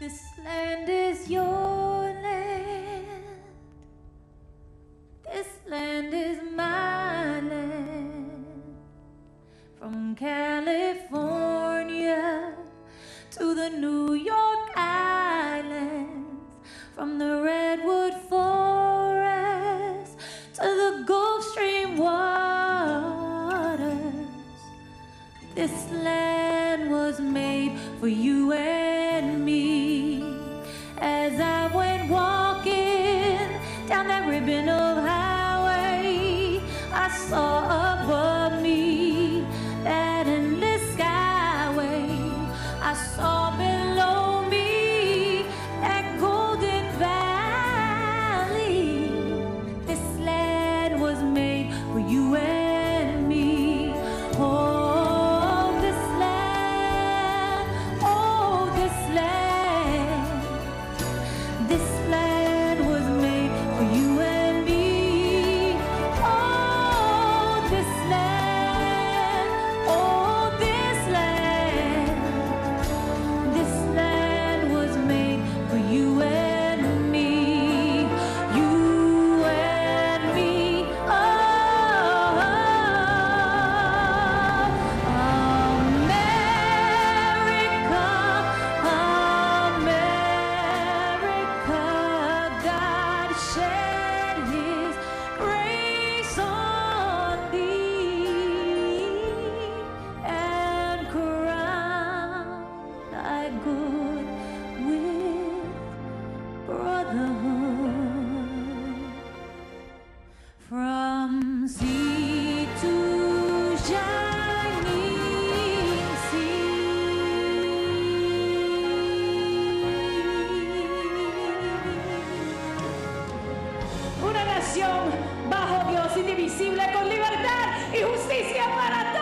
This land is your land. This land is my land. From California to the New York Islands, from the Redwood Forest to the Gulf Stream waters. This land was made for you and me. As I went walking down that ribbon of highway, I saw above me that endless skyway. I saw below me that golden valley. This land was made for you and me. Oh, this land, oh, this land. This land was made for you and me. Oh, this land, oh, this land. This land was made for you and me. You and me. Oh, America, America, God shed His grace on thee and crowned thy good with brotherhood. From sea to shining sea, Una nación bajo Dios indivisible con libertad y justicia para todos.